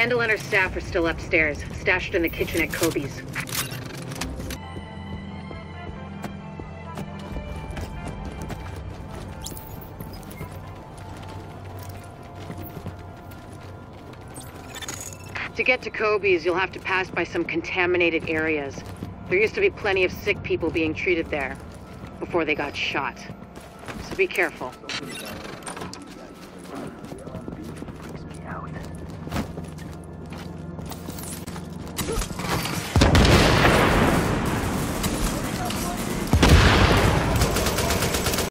ALll and her staff are still upstairs, stashed in the kitchen at Kobe's. To get to Kobe's, you'll have to pass by some contaminated areas. There used to be plenty of sick people being treated there before they got shot. So be careful.